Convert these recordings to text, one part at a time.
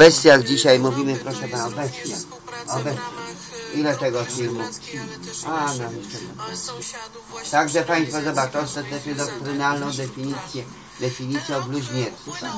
bestiach dzisiaj mówimy, proszę pana, o bestiach. O bestiach. Ile tego filmu? A, no jeszcze nie. Także państwo zobaczą ostatecznie doktrynalną definicję o bluźnierstwa.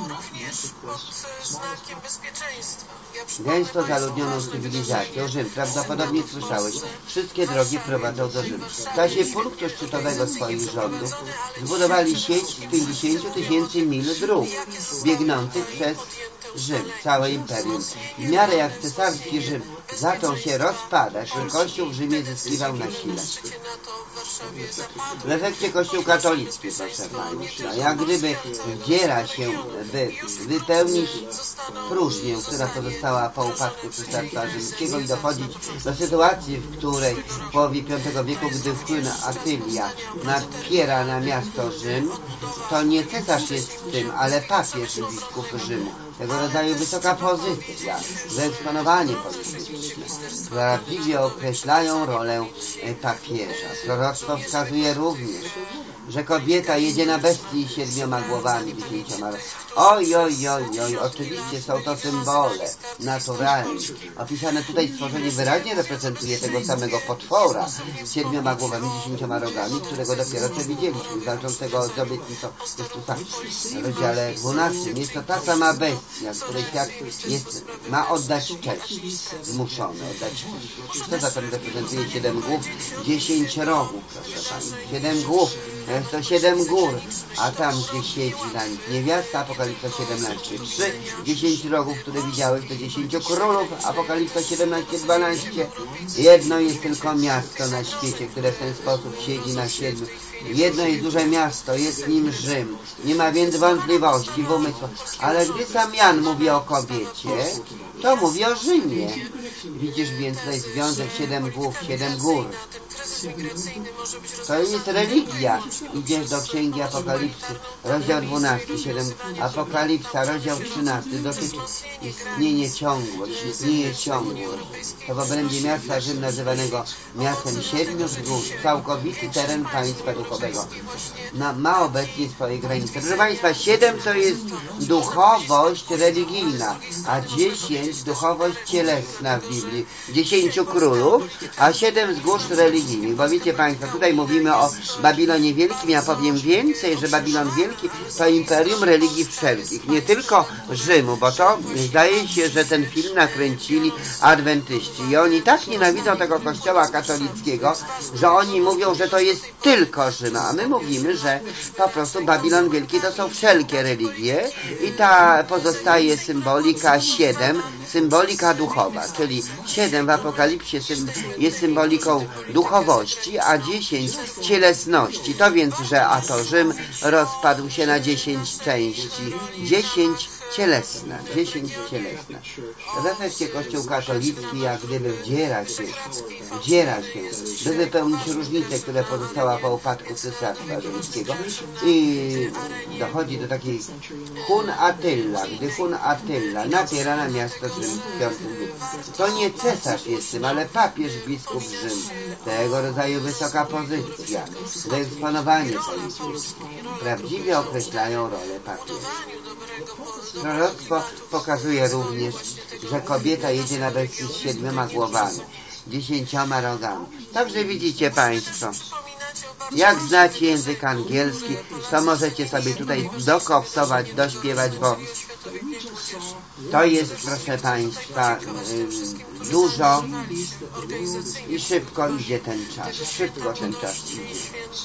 Gęsto zaludnioną cywilizacją Rzym. Prawdopodobnie słyszałeś, wszystkie drogi prowadzą do Rzymu. W czasie punktu szczytowego swoich rządów zbudowali sieć z 50 000 mil dróg biegnących przez Rzym, całe imperium. W miarę jak cesarski Rzym zaczął się rozpadać, Kościół w Rzymie zyskiwał na sile. W efekcie Kościół katolicki, proszę państwa, jak gdyby wdziera się, by wypełnić próżnię, która pozostała po upadku Cesarstwa Rzymskiego i dochodzić do sytuacji, w której w połowie V wieku, gdy wpływ Attylia napiera na miasto Rzym, to nie cesarz jest w tym, ale papież i biskup Rzymu. Tego rodzaju wysoka pozycja, wyeksponowanie polityczne prawdziwie określają rolę papieża. Proroctwo wskazuje również, że kobieta jedzie na bestii 7 głowami, 10 rogami. Oj, oj, oj, oj, oczywiście są to symbole naturalne. Opisane tutaj stworzenie wyraźnie reprezentuje tego samego potwora z 7 głowami, 10 rogami, którego dopiero co widzieliśmy, walczącego z obietnicą Chrystusa w rozdziale 12. Jest to ta sama bestia, której świat ma oddać cześć, zmuszony oddać cześć. Co zatem reprezentuje 7 głów, 10 rogów, proszę pani, 7 głów. Jest to 7 gór, a tam gdzie siedzi na nich niewiasta, Apokalipsa 17, 3, 10 rogów, które widziałeś, to 10 królów, Apokalipsa 17, 12. Jedno jest tylko miasto na świecie, które w ten sposób siedzi na 7. Jedno jest duże miasto, jest nim Rzym. Nie ma więc wątpliwości w umysłu. Ale gdy sam Jan mówi o kobiecie, to mówi o Rzymie. Widzisz więc tutaj związek 7 głów, 7 gór. To jest religia. Idziesz do Księgi Apokalipsy, rozdział 12, 7, Apokalipsa, rozdział 13, dotyczy istnieje ciągłość. To w obrębie miasta Rzym, nazywanego miastem 7 wzgórz, całkowity teren państwa duchowego. Ma obecnie swoje granice. Proszę państwa, 7 to jest duchowość religijna, a 10 duchowość cielesna w Biblii. 10 królów, a 7 wzgórz religijnych. Bo wiecie państwo, tutaj mówimy o Babilonie Wielkim. Ja powiem więcej, że Babilon Wielki to imperium religii wszelkich. Nie tylko Rzymu, bo to zdaje się, że ten film nakręcili adwentyści. I oni tak nienawidzą tego kościoła katolickiego, że oni mówią, że to jest tylko Rzym. A my mówimy, że po prostu Babilon Wielki to są wszelkie religie i ta pozostaje symbolika 7, symbolika duchowa, czyli 7 w Apokalipsie jest symboliką duchowości, a 10 cielesności. To więc, że a to Rzym rozpadł się na 10 części. 10 cielesna, 10 cielesna. W efekcie Kościół katolicki jak gdyby wdziera się, by wypełnić różnicę, która pozostała po upadku Cesarstwa Rzymskiego i dochodzi do takiej Hun Attila, gdy Hun Attila napiera na miasto Rzym w V wieku. To nie cesarz jest tym, ale papież, biskup Rzym. Tego rodzaju wysoka pozycja, wyeksponowanie polityczne prawdziwie określają rolę papieża. Proroctwo pokazuje również, że kobieta jedzie na bestii z 7 głowami, 10 rogami. Także widzicie państwo, jak znacie język angielski, to możecie sobie tutaj dokoptować, dośpiewać, bo to jest, proszę państwa, dużo i szybko idzie ten czas. Szybko ten czas idzie.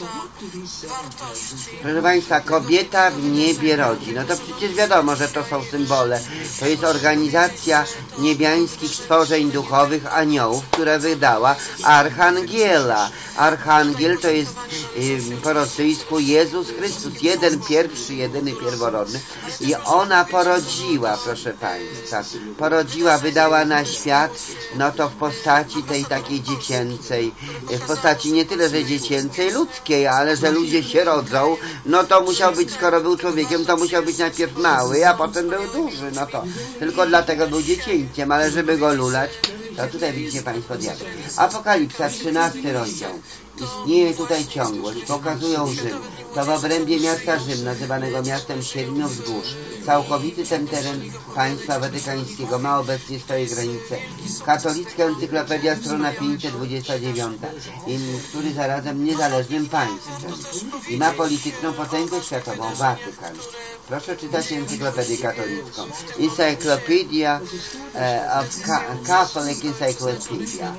Proszę państwa, kobieta w niebie rodzi. No to przecież wiadomo, że to są symbole. To jest organizacja niebiańskich stworzeń duchowych aniołów, która wydała Archangiela. Archangiel to jest po rosyjsku Jezus Chrystus, jedyny pierworodny. I ona porodziła, proszę państwa, wydała na świat, no to w postaci tej takiej dziecięcej, w postaci nie tyle, że dziecięcej, ludzkiej, ale że ludzie się rodzą, no to musiał być, skoro był człowiekiem, to musiał być najpierw mały, a potem był duży, no to tylko dlatego był dziecięciem, ale żeby go lulać, to tutaj widzicie państwo diabeł. Apokalipsa, 13 rozdział. Istnieje tutaj ciągłość, pokazują Rzym. To w obrębie miasta Rzym, nazywanego miastem siedmiu wzgórz. Całkowity ten teren państwa watykańskiego ma obecnie swoje granice. Katolicka Encyklopedia, strona 529, który zarazem niezależnym państwem i ma polityczną potęgę światową, Watykan. Proszę czytać encyklopedię katolicką. Encyclopedia Catholic Encyclopedia.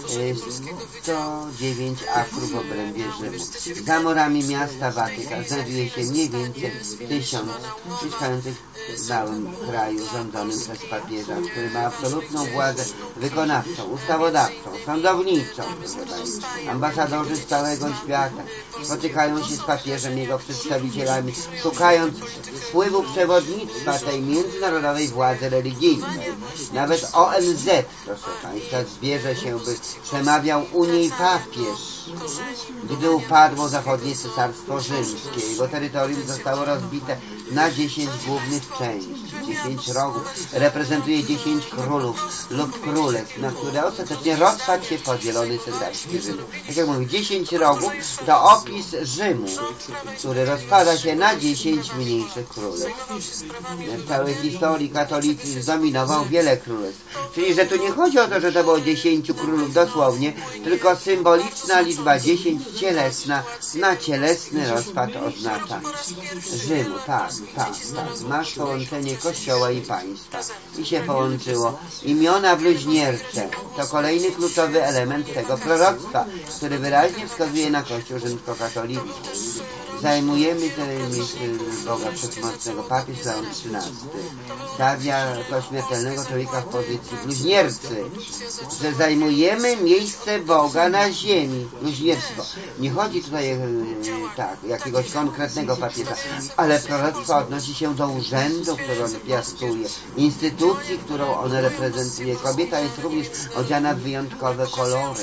109 akrów w obrębie Rzymu. Za murami miasta Watykan znajduje się mniej więcej 1000 mieszkających w małym kraju rządzonym przez papieża, który ma absolutną władzę wykonawczą, ustawodawczą, sądowniczą. Ambasadorzy z całego świata spotykają się z papieżem, jego przedstawicielami, szukając wpływu przewodnictwa tej międzynarodowej władzy religijnej. Nawet ONZ, proszę Państwa, zbierze się, by przemawiał u niej papież. Gdy upadło zachodnie cesarstwo rzymskie, jego terytorium zostało rozbite na 10 głównych części. 10 rogów reprezentuje 10 królów lub królestw, na które ostatecznie rozpadł się podzielony cesarski Rzym. Tak jak mówię, 10 rogów to opis Rzymu, który rozpada się na 10 mniejszych królestw. W całej historii katolicyzm zdominował wiele królestw. Czyli, że tu nie chodzi o to, że to było 10 królów dosłownie, tylko symboliczna liczba 10 cielesna na cielesny rozpad oznacza Rzymu. Tak. Masz połączenie Kościoła i państwa. I się połączyło. Imiona bluźniercze to kolejny kluczowy element tego proroctwa, który wyraźnie wskazuje na Kościół rzymskokatolicki. Zajmujemy miejsce Boga Wszechmocnego. Papież Leon XIII stawia śmiertelnego człowieka w pozycji bluźniercy, że zajmujemy miejsce Boga na ziemi. Bluźnierstwo. Nie chodzi tutaj jakiegoś konkretnego papieża, ale proroctwo odnosi się do urzędu, który on piastuje, instytucji, którą on reprezentuje. Kobieta jest również odziana w wyjątkowe kolory.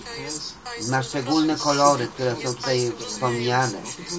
Ma szczególne kolory, które są tutaj wspomniane.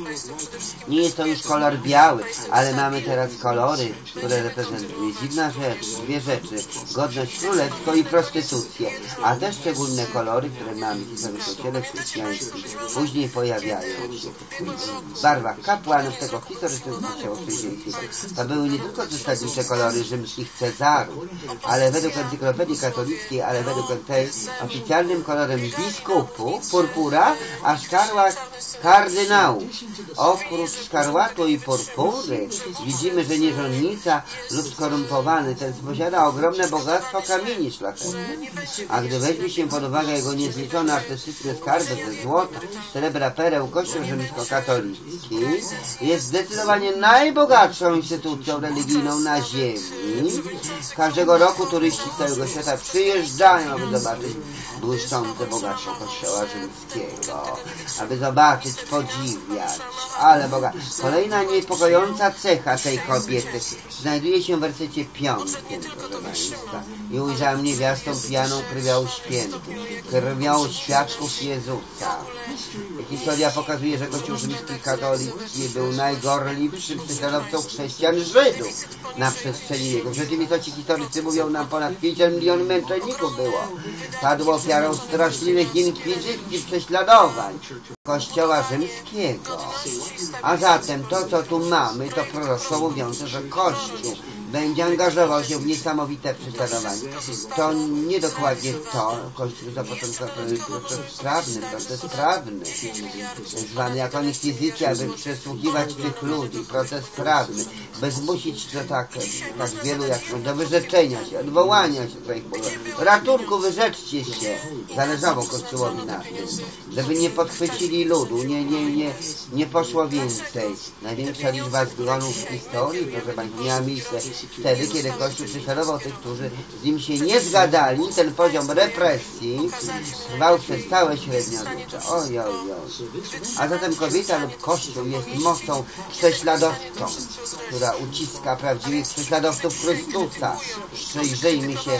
Nie jest to już kolor biały, ale mamy teraz kolory, które reprezentują dziwna rzecz, dwie rzeczy, godność królewską i prostytucję, a te szczególne kolory, które mamy w Kościele chrześcijańskim, później pojawiają się w barwach kapłanów tego historycznego Kościoła chrześcijańskiego. To były nie tylko zasadnicze kolory rzymskich Cezarów, ale według encyklopedii katolickiej, ale według tej oficjalnym kolorem biskupu, purpura, a szkarłat kardynałów. Oprócz szkarłatu i purpury widzimy, że nierządnica lub skorumpowany ten posiada ogromne bogactwo kamieni szlachetnych. A gdy weźmie się pod uwagę jego niezliczone artystyczne skarby ze złota, srebra, pereł, Kościół rzymskokatolicki jest zdecydowanie najbogatszą instytucją religijną na ziemi. Każdego roku turyści z całego świata przyjeżdżają, aby zobaczyć błyszczące bogactwo Kościoła rzymskiego, aby zobaczyć, podziwiać. Ale Boga. Kolejna niepokojąca cecha tej kobiety znajduje się w wersecie 5, proszę Państwa. I ujrzałem niewiastą pijaną krwią świętych, krwią świadków Jezusa. Historia pokazuje, że Kościół rzymski katolicki był najgorliwszym prześladowcą chrześcijan Żydów na przestrzeni wieków. W rzeczywistości historycy mówią nam, ponad 50 milionów męczenników było. Padło ofiarą straszliwych inkwizycji, prześladowań Kościoła rzymskiego. A zatem to, co tu mamy, to proroctwo mówiące, że Kościół będzie angażował się w niesamowite prześladowanie. To nie dokładnie to. Kościół zapoczątkowany proces prawny, zwany jako inkwizycja, aby przesłuchiwać tych ludzi, proces prawny, by zmusić do tak wielu jak do wyrzeczenia się, odwołania się swoich bogów. Ratunku, wyrzeczcie się. Zależało Kościołowi na tym, żeby nie podchwycili ludu, nie poszło więcej. Największa liczba zgonów w historii, proszę Państwa, miała miejsce wtedy, kiedy Kościół prześladował tych, którzy z nim się nie zgadzali. Ten poziom represji trwał przez całe średniowiecze. Oj. A zatem kobieta lub Kościół jest mocą prześladowczą, która uciska prawdziwych prześladowców Chrystusa. Przyjrzyjmy się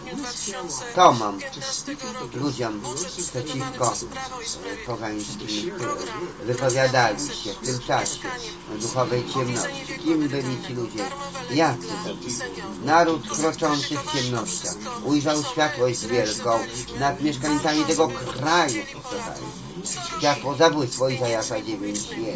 tomom, ludziom przeciwko pogańskim wypowiadali się w tym czasie duchowej ciemności. Kim byli ci ludzie? Jacy to byli? Naród kroczący w ciemnościach ujrzał światłość wielką nad mieszkańcami tego kraju. Światło zabójstwo Izajasza 9:1.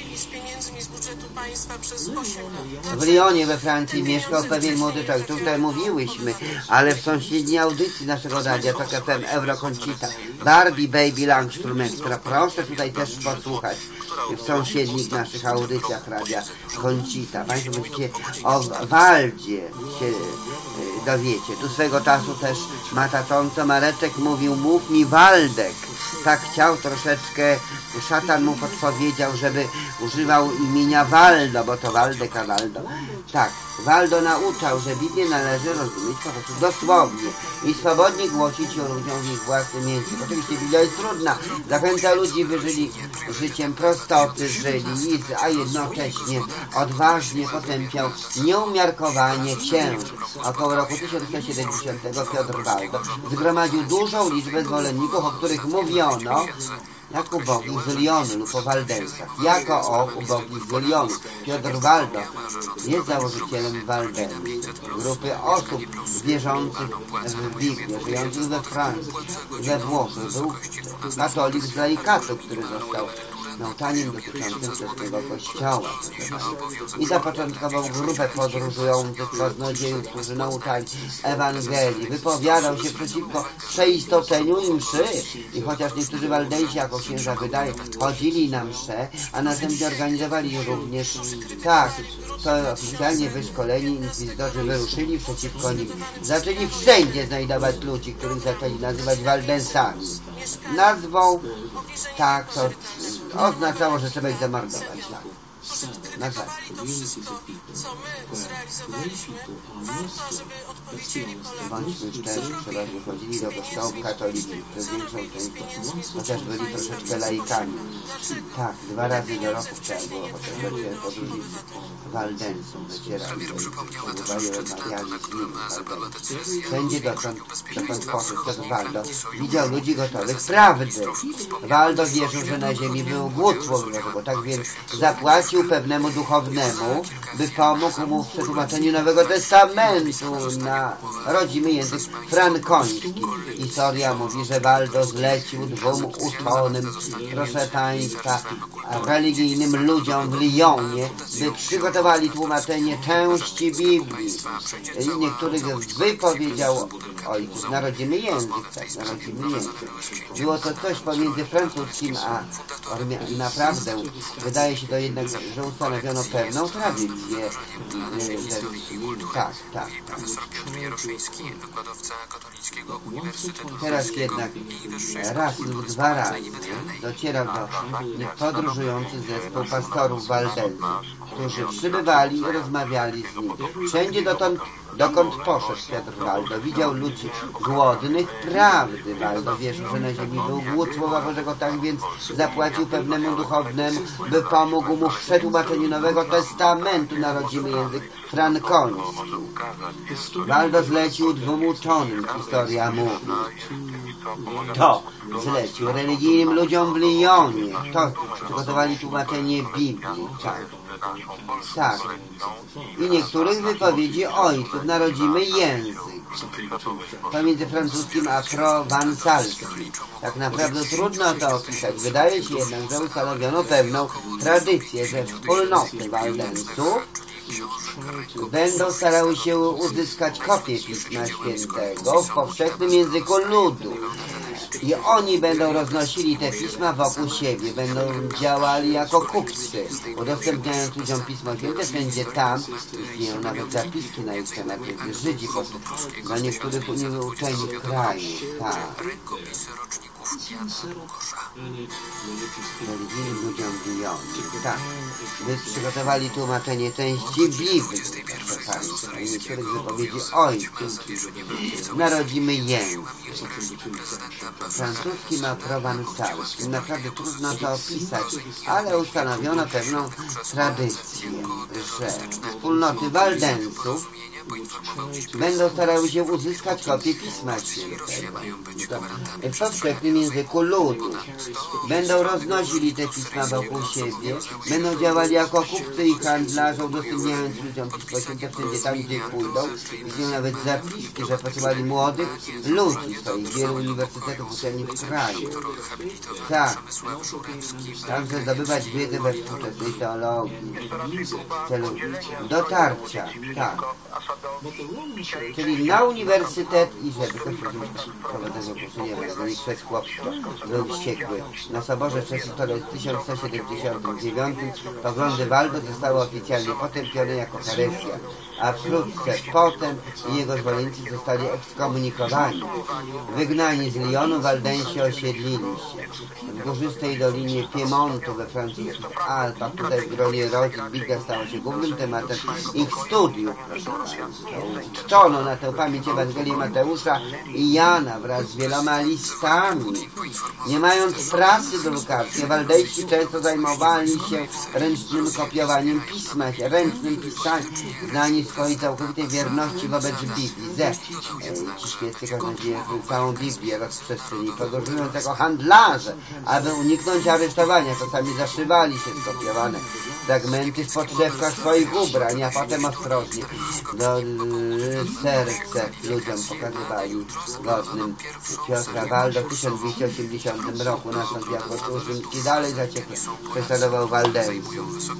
W Lyonie we Francji mieszkał pewien młody człowiek. Tutaj mówiłyśmy, ale w sąsiedniej audycji naszego radia TOK FM Eurokoncita Barbie Baby Langstrom Extra. Proszę tutaj też posłuchać w sąsiednich naszych audycjach radia Concita. Państwo będziecie o Waldzie się dowiecie. Tu swego czasu też matacząco Mareczek mówił: mów mi Waldek. Tak chciał troszeczkę, szatan mu podpowiedział, żeby używał imienia Waldo, bo to Waldek, a Waldo. Tak, Waldo nauczał, że Biblię należy rozumieć po prostu dosłownie i swobodnie głosić ją ludziom w ich własnym języku. Oczywiście Biblia jest trudna, zachęca ludzi, by żyli życiem prostoty, a jednocześnie odważnie potępiał nieumiarkowanie księży. Około roku 1170 Piotr Waldo zgromadził dużą liczbę zwolenników, o których mówiono jak ubogich z Lyonu lub o Waldensach. Jako o ubogich z Lyonu. Piotr Waldo jest założycielem Waldensów, grupy osób wierzących w Biblię, żyjących we Francji, we Włoszech. Był katolik z laikatu, który został nauczaniem dotyczącym wczesnego kościoła. I zapoczątkował grupę podróżujących kaznodziejów, którzy nauczali Ewangelii. Wypowiadał się przeciwko przeistoczeniu mszy. I chociaż niektórzy waldensi, jako księża wydaje, chodzili na mszę, a następnie organizowali również, tak, to oficjalnie wyszkoleni inkwizytorzy wyruszyli przeciwko nim. Zaczęli wszędzie znajdować ludzi, których zaczęli nazywać Waldensami. Nazwą, tak, to oznaczało, że trzeba ich zamordować. Tak. Na tak. Bądźmy szczerzy, trzeba wychodzili do kościołów katolików przez większą część, chociaż byli troszeczkę laikami. Tak, 2 razy do roku trzeba było, chociaż podróżnicy Waldensów docierali, rozmawiali z nimi. Wszędzie dokąd poszedł Piotr Waldo, widział ludzi gotowych prawdy. Waldo wierzył, że na ziemi był głód człowieka, tak więc zapłacił pewnemu duchownemu, by pomógł mu w przetłumaczeniu Nowego Testamentu na rodzimy język frankoński. Historia mówi, że Waldo zlecił 2 uczonym, proszę Państwa, religijnym ludziom w Lyonie, by przygotowali tłumaczenie części Biblii. I niektórych wypowiedział ojciec. Narodzimy język, tak, narodzimy język. Było to coś pomiędzy francuskim a naprawdę wydaje się to jednak, że ustanowiono pewną tradycję. Tak. Teraz jednak raz lub 2 razy docierał do podróżujący zespół pastorów Waldensów, którzy przybywali i rozmawiali z nim. Wszędzie dokąd poszedł Piotr Waldo, widział ludzi głodnych prawdy. Waldo wierzył, że na ziemi był głód Słowa Bożego, tak więc zapłacił pewnemu duchownemu, by pomógł mu w przetłumaczeniu Nowego Testamentu na rodzimy język frankoński. Waldo zlecił 2 uczonym, historia mówi. To zlecił religijnym ludziom w Lyonie. To przygotowali tłumaczenie Biblii. Tak. I niektórych wypowiedzi ojców na rodzimy język. Pomiędzy francuskim a prowansalskim. Tak naprawdę trudno to opisać. Wydaje się jednak, że ustanowiono pewną tradycję, że wspólnoty Waldensów będą starały się uzyskać kopię Pisma Świętego w powszechnym języku ludu. I oni będą roznosili te pisma wokół siebie, będą działali jako kupcy, udostępniając ludziom Pismo Święte wszędzie tam. Istnieją nawet zapiski na ich temat, jak Żydzi do niektórych uczeni krajów. Tak. Religijnym ludziom w Lyonie. Tak. By przygotowali tłumaczenie części Biblii, proszę Państwa, i niektórych wypowiedzi ojców. Narodzimy język. Francuskim a prowansalskim. Naprawdę trudno to opisać, ale ustanowiono pewną tradycję, że wspólnoty Waldensów będą starały się uzyskać kopię Pisma Świętego w powszechnym języku ludu. Będą roznosili te pisma wokół siebie, będą działali jako kupcy i handlarze, udostępniając ludziom Pismo Święte wszędzie tam, gdzie pójdą. Istnieją nawet zapiski, że posyłali młodych ludzi swoich wielu uniwersytetów uczelni w kraju. Tak, także zdobywać wiedzę we współczesnej teologii w celu dotarcia, tak. Czyli na uniwersytet i żeby ktoś prowadzenia kursu nie ma, i przez chłopstwo był wściekły. Na Soborze Czesitole w 1179 poglądy Waldo zostały oficjalnie potępione jako heresja, a wkrótce potem i jego zwolennicy zostali ekskomunikowani. Wygnani z Lyonu, Waldensi osiedlili się w górzystej dolinie Piemontu we francuskich Alpach. Tutaj w gronie rodzin Biblia stała się głównym tematem ich studiów. Czczono na tę pamięć Ewangelii Mateusza i Jana wraz z wieloma listami. Nie mając prasy drukarskiej, Waldejści często zajmowali się ręcznym kopiowaniem pisma, ręcznym pisaniem, znani swojej całkowitej wierności wobec Biblii. Ci świeccy kaznodzieje całą Biblię rozprzestrzeni, podróżując jako handlarze, aby uniknąć aresztowania. Czasami zaszywali się skopiowane fragmenty w podszewkach swoich ubrań, a potem ostrożnie do serca ludziom pokazywali godnym Piotra Waldo. W 1280 roku nastąpił jako Rzymski dalej zaciekle prześladował Waldensów.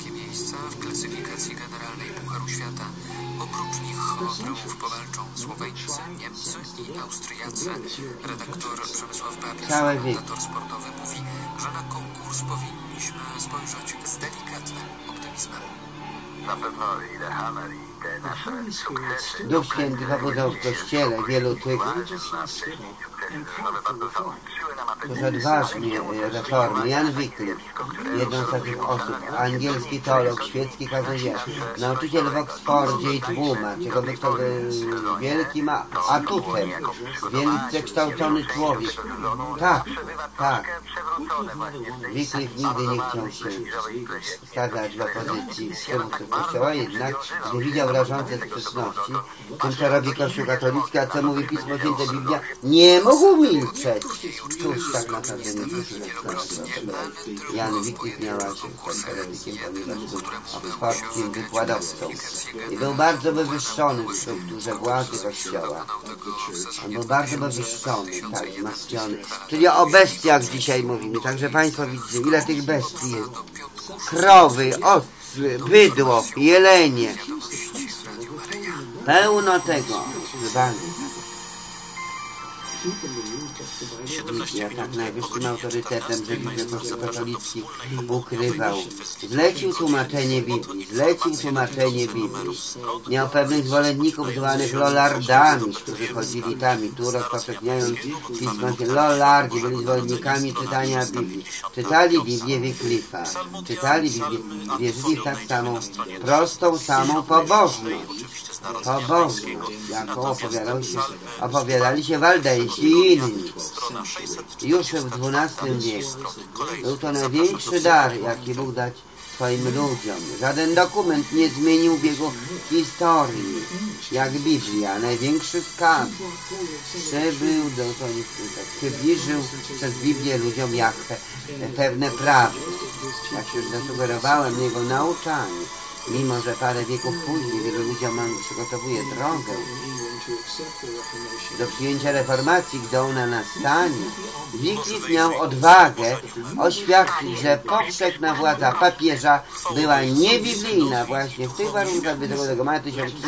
Oprócz nich o triumf powalczą Słoweńcy, Niemcy i Austriacy. Redaktor Przemysław Babis, komentator sportowy, mówi, że na konkurs powinniśmy spojrzeć z delikatnym optymizmem. Na pewno i Lehammer, i te nasze sukcesy. Duch Święty pobudzał w Kościele wielu tych, którzy odważnie reformy. Jan Wycliffe, jedną z takich osób, angielski teolog, świecki kaznodzieja, nauczyciel w Oksfordzie i tłumacz, jego wyktor wielkim atutem, wielce kształcony człowiek. Tak, tak. Wycliffe nigdy nie chciał się stawiać w opozycji przywódców Kościoła, jednak gdy widział rażące sprzeczności tym, co robi Kościół katolicki, a co mówi Pismo Święte, Biblia, nie mógł milczeć. Cóż, tak naprawdę nie przyszło. Jan Wycliffe miał się z katolikiem, ponieważ był oksfordzkim wykładowcą i był bardzo wywyższony w strukturze władzy Kościoła. On był bardzo wywyższony, tak, wzmocniony. Czyli o bestiach dzisiaj mówimy. Także Państwo widzicie, ile tych bestii jest. Krowy, osły, bydło, jelenie. Pełno tego. Biblia tak najwyższym autorytetem, że Biblia Kościół katolicki ukrywał. Zlecił tłumaczenie Biblii. Miał pewnych zwolenników zwanych Lollardami, którzy chodzili tam i tu rozpowszechniając Pismo. Lollardzi byli zwolennikami czytania Biblii. Czytali Biblię Wycliffe'a. Czytali Biblię. Wierzyli w tak samą, prostą, samą pobożność. Jaką opowiadali się Waldensi i inni. Już w XII wieku był to największy dar, jaki Bóg dać swoim ludziom. Żaden dokument nie zmienił biegu historii, jak Biblia. Największy skarb przybliżył przez Biblię ludziom Jahwe pewne prawdy. Jak już zasugerowałem, jego nauczanie, mimo że parę wieków później wielu ludziom przygotowuje drogę do przyjęcia reformacji, gdy ona nastanie, Wycliffe miał odwagę oświadczyć, że powszechna władza papieża była niebiblijna. Właśnie w tych warunkach 20 maja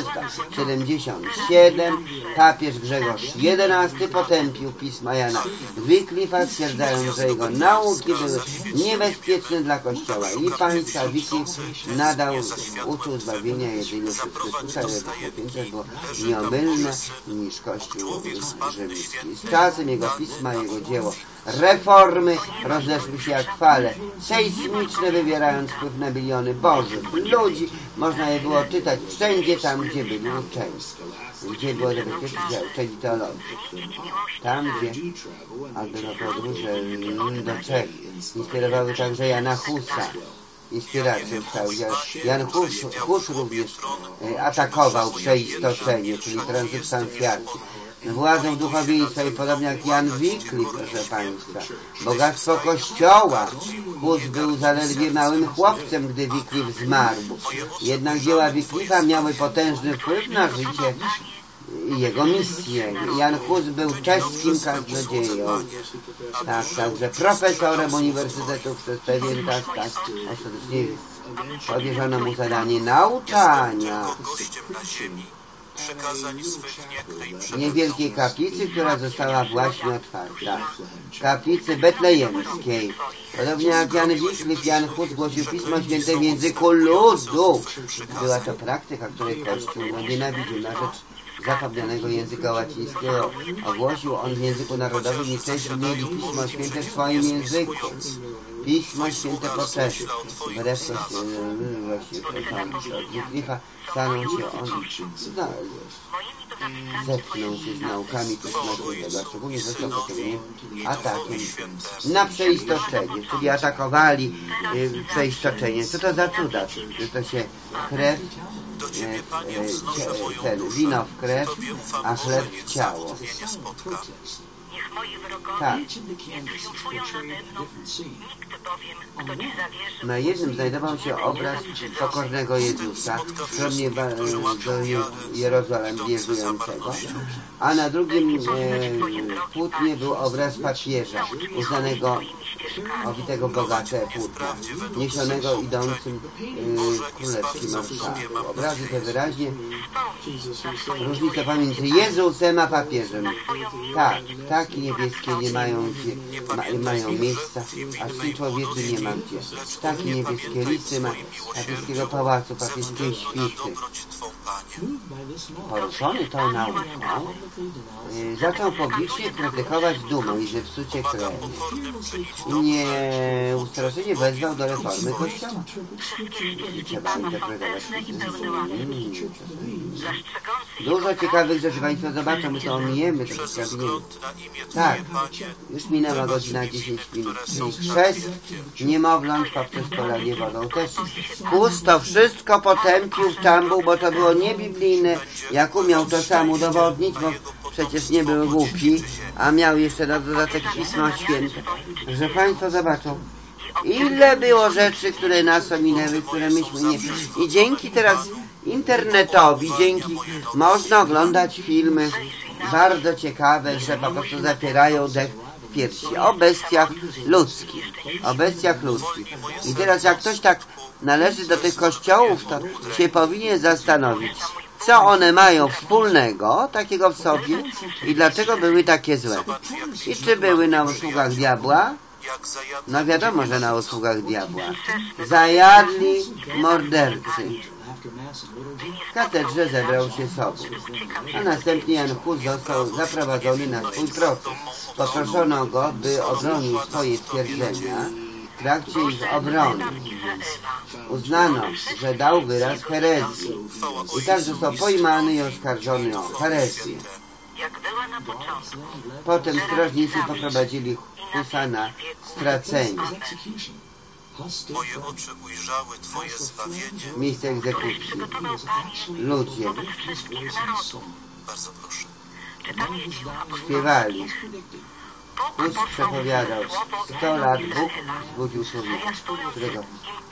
1377 papież Grzegorz XI potępił pisma Jana Wycliffe'a, stwierdzając, że jego nauki były niebezpieczne dla Kościoła i państwa. Wycliffe nadal uczył zbawienia jedynie przez Chrystusa, ale to było nieomylne niż Kościół rzymski. Z czasem jego pisma, jego dzieło reformy rozeszły się jak fale sejsmiczne, wywierając wpływ na miliony bożych ludzi. Można je było czytać wszędzie tam, gdzie byli uczeni. Gdzie było zabezpieczyć uczeni teologii. Tam, gdzie albo na podróże do Czech inspirowały także Jana Husa inspiracją stał się. Jan Hus również atakował przeistoczenie, czyli transubstancjację. Władzą duchowieństwa i podobnie jak Jan Wycliffe, proszę Państwa. Bogactwo Kościoła. Hus był zaledwie małym chłopcem, gdy Wycliffe zmarł. Jednak dzieła Wycliffe'a miały potężny wpływ na życie i jego misję. Jan Hus był czeskim kaznodzieją. Tak, także profesorem uniwersytetu przez pewien czas, tak, ostatecznie powierzono mu zadanie nauczania niewielkiej kaplicy, która została właśnie otwarta. Kaplicy betlejemskiej. Podobnie jak Jan Wycliffe, Jan Hus głosił Pismo Święte w języku ludu. Była to praktyka, której Kościół nienawidził na rzecz zapomnianego języka łacińskiego. Ogłosił on w języku narodowym i Czesi mieli Pismo Święte w swoim języku. Pismo Święte poczesne. Wbrew Wycliffe'a stanął się on zepchnął się z naukami Pisma Świętego, szczególnie zresztą pociągnie atakiem na przeistoczenie, czyli atakowali przeistoczenie. Co to za cuda? Że to się krew, wino w krew, a chleb w ciało. Tak. Na jednym znajdował się obraz pokornego Jezusa, skromnie do Jerozolem wjeżdżającego, a na drugim płótnie był obraz papieża, uznanego owitego bogate płótna, niesionego idącym królewskim orszaku. Obrazy te wyraźnie różnicę pomiędzy Jezusem a papieżem. Tak, ptaki niebieskie nie mają miejsca, a Syn Człowieczy nie ma gdzie. Ptaki niebieskie, lisy papieskiego pałacu, papieskiej świty. Poruszony tą nauką, zaczął publicznie krytykować dumę i zepsucie krwi. Nieustraszenie wezwał do reformy Kościoła. Trzeba interpretować. Dużo ciekawych rzeczy Państwo zobaczą, my to omijemy, to przedstawimy. Tak, już minęła godzina 10 minut. Chrzest niemowląt poprzez polanie wodą też. Hus to wszystko potępił w tambuł, bo to było niebiblijne. Jak umiał to sam udowodnić, bo przecież nie był głupi, a miał jeszcze na dodatek Pismo Święte. Że Państwo zobaczą, ile było rzeczy, które nas ominęły, które myśmy nie... I dzięki teraz internetowi, można oglądać filmy bardzo ciekawe, że po prostu zapierają dech w piersi. O bestiach ludzkich. O bestiach ludzkich. I teraz jak ktoś tak należy do tych kościołów, to się powinien zastanowić, co one mają wspólnego, takiego w sobie i dlaczego były takie złe. I czy były na usługach diabła? No wiadomo, że na usługach diabła. Zajadli mordercy. W katedrze zebrał się sobór, a następnie Jan Hus został zaprowadzony na swój proces. Poproszono go, by obronił swoje twierdzenia. W trakcie ich obrony uznano, że dał wyraz herezji i tak został pojmany i oskarżony o herezję. Potem strażnicy poprowadzili Husa na stracenie. Moje oczy ujrzały Twoje zbawienie. Miejsce egzekucji. Ludzie Bardzo proszę. śpiewali. Hus przepowiadał. 100 lat Bóg zbudził człowieka, którego...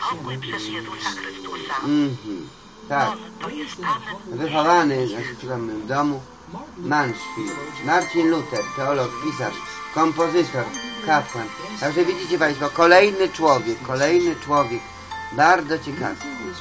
Tak. Wychowany w skromnym domu. Mansfield. Marcin Luther, teolog, pisarz, kompozytor, kapłan. Także widzicie Państwo, kolejny człowiek, bardzo ciekawy.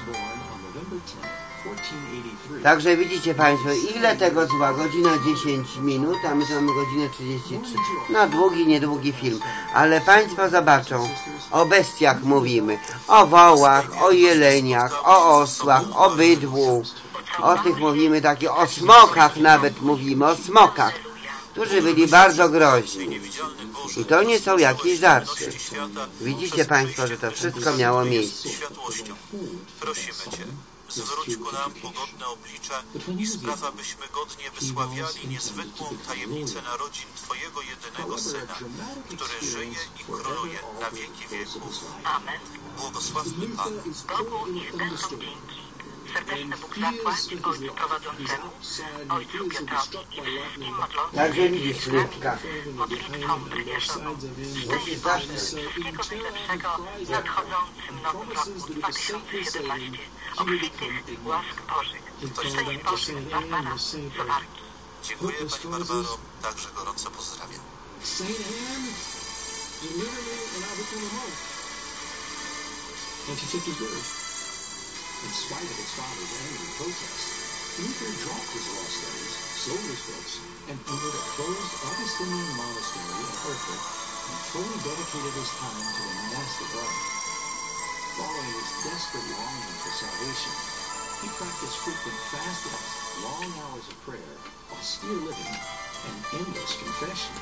Także widzicie Państwo, ile tego zła, godzina 10 minut, a my tu mamy godzinę 33. No długi, niedługi film, ale Państwo zobaczą, o bestiach mówimy, o wołach, o jeleniach, o osłach, o bydłu, o tych mówimy takie, o smokach nawet mówimy, o smokach, którzy byli bardzo groźni. I to nie są jakieś żarty. Widzicie Państwo, że to wszystko miało miejsce. Prosimy Cię, zwróć ku nam pogodne oblicze i spraw, abyśmy godnie wysławiali niezwykłą tajemnicę narodzin Twojego jedynego Syna, który żyje i króluje na wieki wieków. Amen. Błogosławmy Pana. Bogu niech będą dzięki. Serdeczny Bóg zapłać Ojcu prowadzącemu, Ojcu Piotrowi i wszystkim modlącym Także widzisz, Ludka. modlitwą wywierzoną. Szczęść Boże, wszystkiego najlepszego w nadchodzącym nowym roku 2017. Obfitych łask Bożych. Szczęść Boże, Barbara Sowarki. Dziękuję Pani Barbaro, także gorąco pozdrawiam. Saint Anne, deliver me and I'll become a monk. And she took his word. In spite of its father's angry protests, Luther dropped his law studies, sold his books, and entered a closed Augustinian monastery in Erfurt and fully dedicated his time to the monastic life. Following his desperate longing for salvation, he practiced frequent fastings, long hours of prayer, austere living, and endless confession.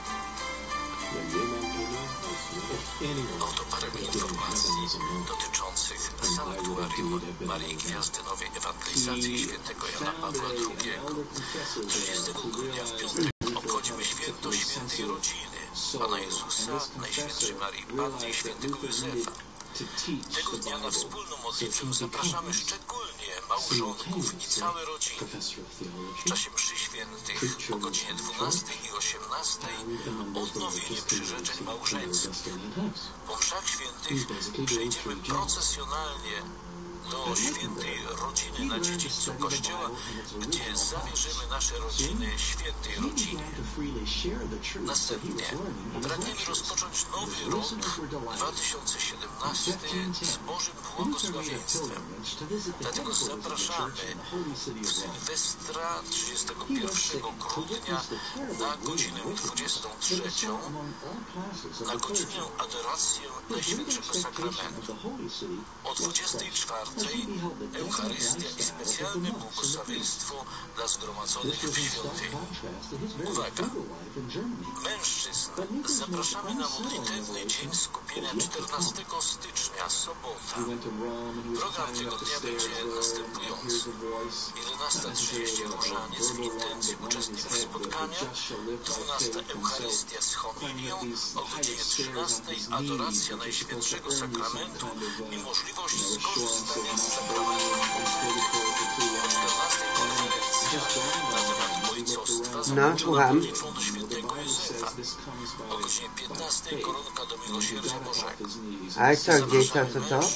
Oto parę informacji dotyczących sanktuarium Marii Gwiazdy Nowej Ewangelizacji świętego Jana Pawła II. 30 grudnia w piątek obchodzimy święto świętej rodziny Pana Jezusa, Najświętszej Marii Panny i świętego Józefa. Tego dnia na wspólną modlitwę zapraszamy szczególnie małżonków i całe rodziny. W czasie mszy świętych o godzinie 12 i 18 odnowienie przyrzeczeń małżeńskich. Po mszach świętych przejdziemy procesjonalnie do świętej rodziny na dziedzińcu Kościoła, gdzie zawierzymy nasze rodziny świętej rodzinie. Następnie pragniemy rozpocząć nowy rok 2017 z Bożym błogosławieństwem. Dlatego zapraszamy w Sylwestra 31 grudnia na godzinę 23, na godzinę adoracji Najświętszego Sakramentu. O 24 Eucharystia i specjalne błogosławieństwo dla zgromadzonych w świątyni. Uwaga! Mężczyzn zapraszamy na modlitewny dzień skupienia 14 stycznia, sobota. Program tego dnia będzie następujący. 11:30 różaniec w intencji uczestników spotkania, 12 Eucharystia z homilią, o godzinie 13 adoracja Najświętszego Sakramentu i możliwość skorzystania z sakramentu. O 14 konferencja na temat ojcostwa z modlitwą do świętego Józefa. O godzinie 15 koronka do miłosierdzia Bożego. Ale co, gdzieś co?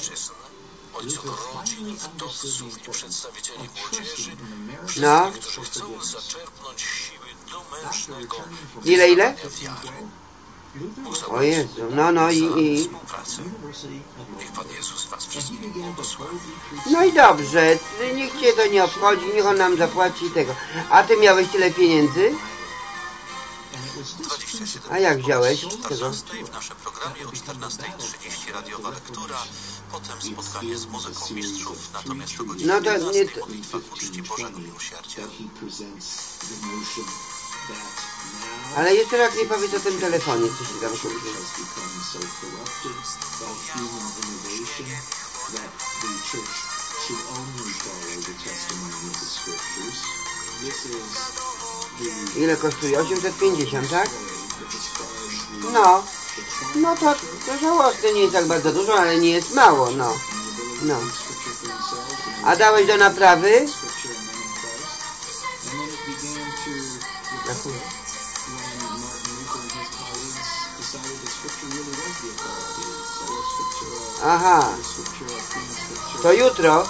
ojców rodzin, wdowców i przedstawicieli młodzieży, No. którzy chcą zaczerpnąć siły do mężnego Ile? wiary. O Jezu, no i... Współpracę. Niech Pan Jezus Was wszystkich błogosławi. No i dobrze, niech Cię to nie obchodzi, niech On nam zapłaci tego. A Ty miałeś tyle pieniędzy? 27 A jak wziąłeś o tego? 14:00 w naszym programie, o 14:30 radiowa lektura, potem spotkanie z muzyką mistrzów, natomiast o godzinie No to 15:00 nie... modlitwa w uczcie Bożego Miłosierdzia. Ale jeszcze raz nie powiedz o tym telefonie, co się tam kupi. Ile kosztuje? 850, tak? No to żałosne, nie jest tak bardzo dużo, ale nie jest mało, no. A dałeś do naprawy? Aha. To jutro?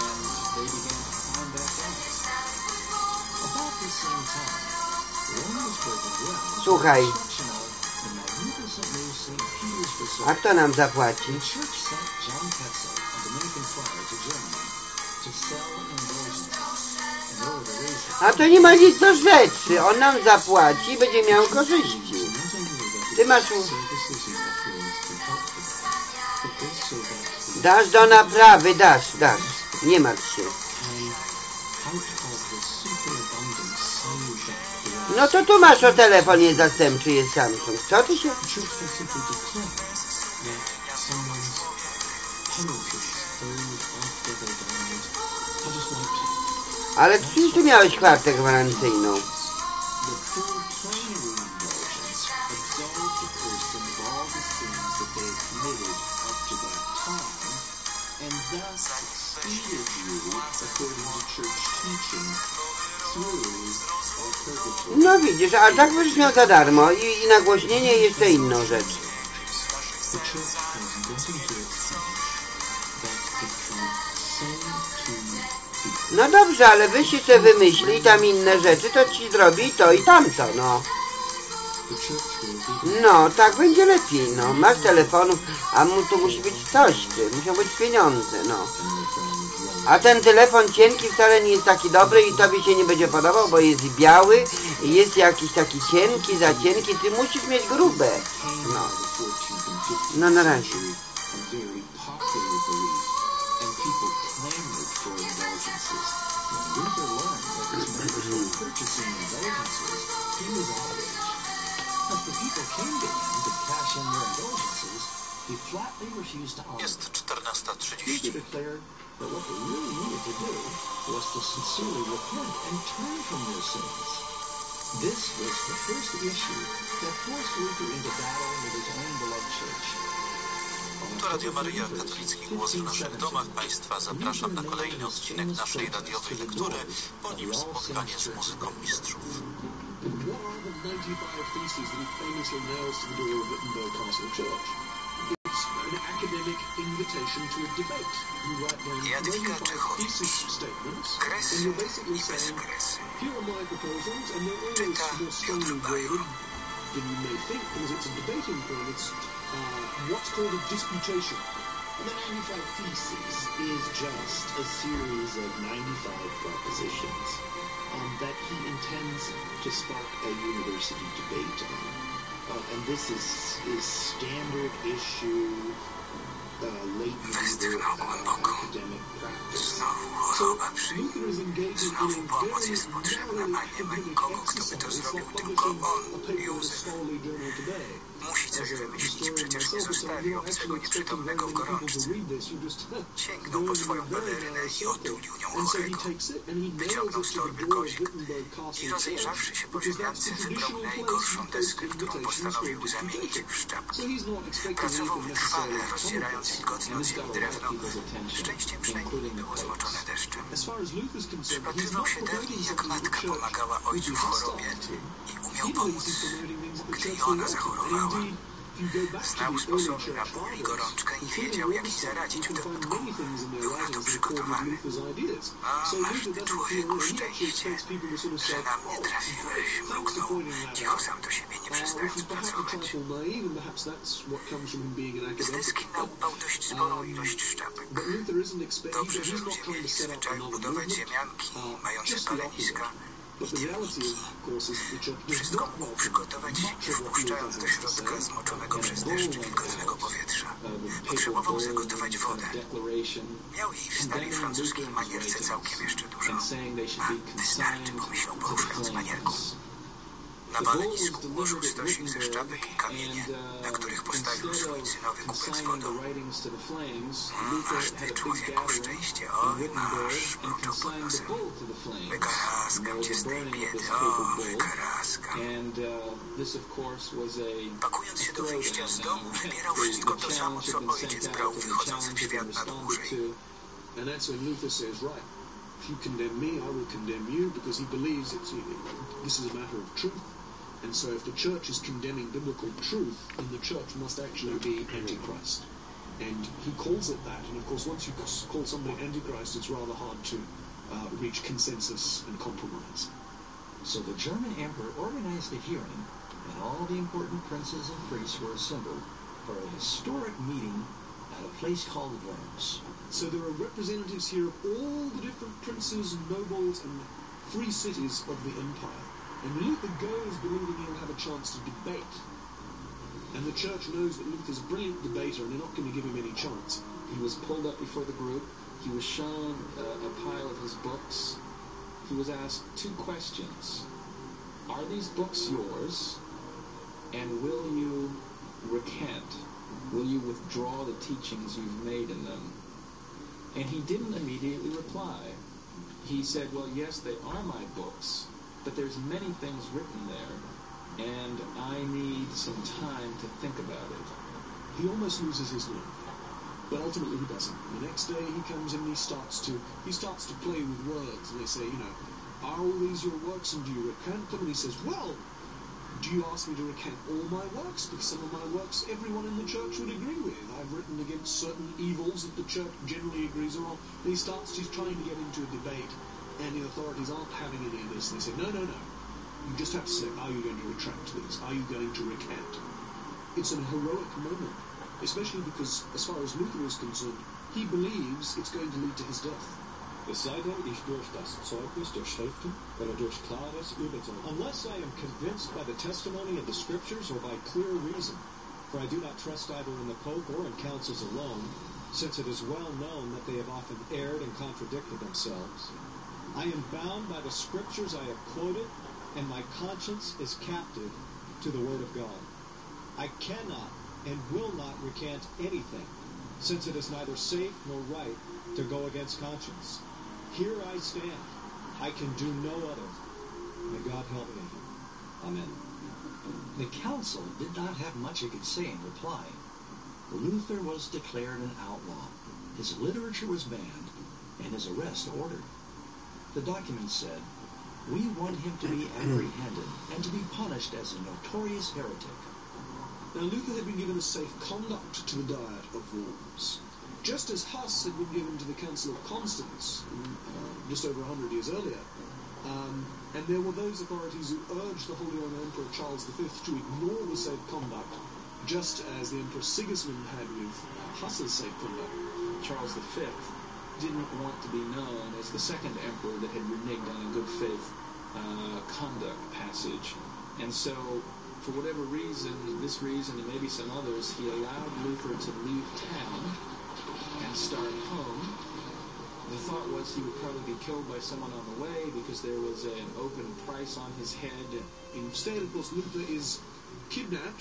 Słuchaj. A kto nam zapłaci? A to nie ma nic do rzeczy. On nam zapłaci i będzie miał korzyści. Ty masz... Dasz do naprawy, dasz. Nie martw się. No to tu masz o telefonie zastępczy, jest Samsung. Co ty się... Ale przecież ty miałeś kartę gwarancyjną. The full plenary indulgence absolved the person of all the sins that they had committed up to that time, and thus speeded you, according to church teaching, through all purgatory. No widzisz, a tak będziesz miał za darmo i nagłośnienie i jeszcze inną rzecz. The church has nothing to exchange. That's become sin to people. No dobrze, ale weź jeszcze wymyśli tam inne rzeczy, to ci zrobi to i tamto, no. The church will be No, tak będzie lepiej, no. Masz telefonów, a tu musi być coś, ty. Muszą być pieniądze, no. A ten telefon cienki wcale nie jest taki dobry i tobie się nie będzie podobał, bo jest biały i jest jakiś taki cienki, za cienki. Ty musisz mieć grube. No. No na razie. a very popular belief, and people clamored for indulgences. When Luther learned that his members were purchasing indulgences, he was outraged. As the people came to him to cash in their indulgences, he flatly refused to honor Jest them. 14:30. He declared that what they really needed to do was to sincerely repent and turn from their sins. This was the first issue that forced Luther into battle with his own beloved church. To Radio Maryja, katolicki głos w naszych domach. Państwa zapraszam na kolejny odcinek naszej radiowej lektury, po nim spotkanie z muzyką mistrzów. What are the 95 theses that he famously nails to the door of Wittenberg Castle Church? It's an academic invitation to a debate. You write down Jadwiga 95 Czechowicz. thesis statements, Kresy and you're basically i saying, bezkresy. here are my proposals, and they're always Czyta more strongly Piotr Bajor. worded than you may think, because it's a debating point. It's what's called a disputation. The 95 Theses is just a series of 95 propositions that he intends to spark a university debate on. And this is standard issue, late medieval academic practice. Znowu So choroba przyjdzie. Luther is engaging in Znowu a pomoc very jest potrzebna, narrowly a nie ma academic nikogo, kto by to exercise, zrobił, like tylko publishing on, a paper in a Józef. scholarly journal today. Musi coś wymyślić, przecież nie zostawi obcego nieprzytomnego w gorączce. Sięgnął po swoją balerynę i otulił nią chorego. Wyciągnął z torby kozik i rozejrzawszy się po ziemiance, wybrał najgorszą deskę, którą postanowił zamienić w szczapkę. Pracował wytrwale, rozdzierając wilgotne od ziemi drewno. Szczęściem przynajmniej nie było zmoczone deszczem. Przypatrywał się dawniej, jak matka pomagała ojcu w chorobie i umiał pomóc, gdy i ona zachorowała. Znał sposoby na ból i gorączkę i wiedział, jak jej zaradzić w dodatku. Był na to przygotowany. A, masz ty, człowieku, szczęście, że na mnie trafiłeś, mruknął, cicho sam do siebie, nie przestając pracować. Z deski naupał dość sporą ilość szczapek. Dobrze, że ludzie mieli w zwyczaju budować ziemianki mające paleniska i dymniki. Wszystko mógł przygotować, nie wpuszczając do środka zmoczonego przez deszcz wilgotnego powietrza. Potrzebował zagotować wodę. Miał jej w starej francuskiej manierce całkiem jeszcze dużo. Wystarczy, pomyślał, poruszając manierką. Na palenisku ułożył stosik ze szczapek i kamienie, na których postawił swój cynowy kubek z wodą. Masz ty, człowieku, szczęście, oj masz, mruczał pod nosem. Wykaraskam cię z tej biedy, o, wykaraskam. Pakując się do wyjścia z domu, wybierał wszystko to samo, co ojciec brał, wychodząc w świat na dłużej. And that's when Luther says, right, if you condemn me, I will condemn you, because he believes this is a matter of truth. And so if the church is condemning biblical truth, then the church must actually be Antichrist. And he calls it that. And of course, once you call somebody Antichrist, it's rather hard to reach consensus and compromise. So the German emperor organized a hearing, and all the important princes and priests were assembled for a historic meeting at a place called Worms. So there are representatives here of all the different princes, nobles, and free cities of the empire. And Luther goes believing he'll have a chance to debate. And the church knows that Luther's a brilliant debater and they're not going to give him any chance. He was pulled up before the group. He was shown a pile of his books. He was asked two questions. Are these books yours? And will you recant? Will you withdraw the teachings you've made in them? And he didn't immediately reply. he said, well, yes, they are my books, but there's many things written there, and I need some time to think about it. He almost loses his nerve, but ultimately he doesn't. The next day he comes in and he starts to play with words, and they say, are all these your works, and do you recant them? And he says, well, do you ask me to recant all my works? Because some of my works everyone in the church would agree with. I've written against certain evils that the church generally agrees on. And he's trying to get into a debate, and the authorities aren't having any of this. They say, no. You just have to say, are you going to retract these? Are you going to recant? It's an heroic moment, especially because, as far as Luther is concerned, he believes it's going to lead to his death. Es sei denn, ich durch das Zeugnis der Schriften oder durch klares Überzeugung. Unless I am convinced by the testimony of the Scriptures or by clear reason, for I do not trust either in the Pope or in councils alone, since it is well known that they have often erred and contradicted themselves. I am bound by the Scriptures I have quoted, and my conscience is captive to the Word of God. I cannot and will not recant anything, since it is neither safe nor right to go against conscience. Here I stand. I can do no other. May God help me. Amen. The council did not have much it could say in reply. Luther was declared an outlaw. His literature was banned, and his arrest ordered. The document said, "We want him to be apprehended and to be punished as a notorious heretic." Now, Luther had been given a safe conduct to the Diet of Worms, just as Huss had been given to the Council of Constance just over 100 years earlier. And there were those authorities who urged the Holy Roman Emperor Charles V to ignore the safe conduct, just as the Emperor Sigismund had with Huss's safe conduct. Charles V didn't want to be known as the second emperor that had reneged on a good faith conduct passage. And so, for whatever reason, this reason and maybe some others, he allowed Luther to leave town and start home. The thought was he would probably be killed by someone on the way because there was an open price on his head. Instead, of course, Luther is kidnapped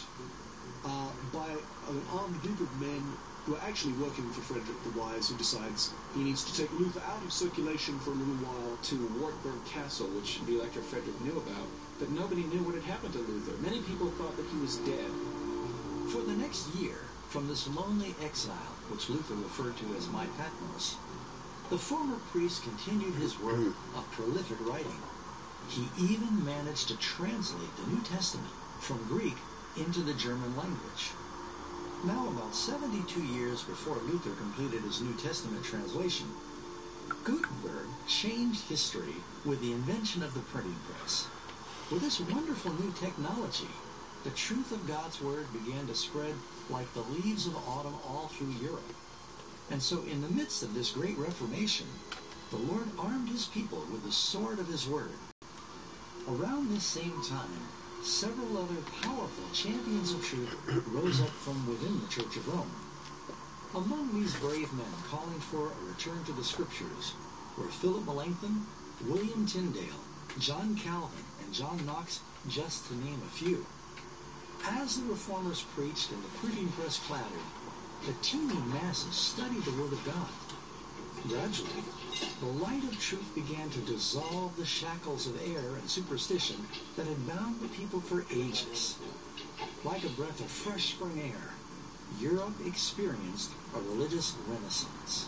by an armed group of men who are actually working for Frederick the Wise, who decides he needs to take Luther out of circulation for a little while. To Wartburg Castle, which the Elector Frederick knew about, but nobody knew what had happened to Luther. Many people thought that he was dead. For the next year, from this lonely exile, which Luther referred to as my Patmos, the former priest continued his work of prolific writing. He even managed to translate the New Testament from Greek into the German language. Now, about 72 years before Luther completed his New Testament translation, Gutenberg changed history with the invention of the printing press. With this wonderful new technology, the truth of God's Word began to spread like the leaves of autumn all through Europe. And so in the midst of this great Reformation, the Lord armed his people with the sword of his Word. Around this same time, several other powerful champions of truth rose up from within the Church of Rome. Among these brave men calling for a return to the Scriptures were Philip Melanchthon, William Tyndale, John Calvin, and John Knox, just to name a few. As the Reformers preached and the printing press clattered, the teeming masses studied the Word of God. Gradually, the light of truth began to dissolve the shackles of error and superstition that had bound the people for ages. Like a breath of fresh spring air, Europe experienced a religious renaissance.